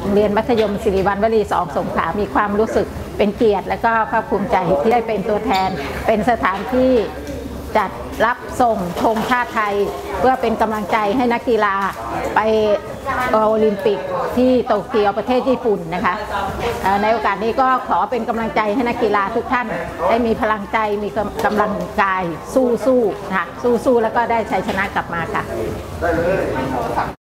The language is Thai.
รงเรียนมัธยมศิริวัณวลี2 สงขลามีความรู้สึกเป็นเกียรติและก็ภาคภูมิใจที่ได้เป็นตัวแทนเป็นสถานที่จัดรับส่งธงชาติไทยเพื่อเป็นกำลังใจให้นักกีฬาไปโอลิมปิกที่โตเกียวประเทศญี่ปุ่นนะคะในโอกาสนี้ก็ขอเป็นกำลังใจให้นักกีฬาทุกท่านได้มีพลังใจมีกำลังกายสู้นะคะสู้แล้วก็ได้ชัยชนะกลับมาค่ะ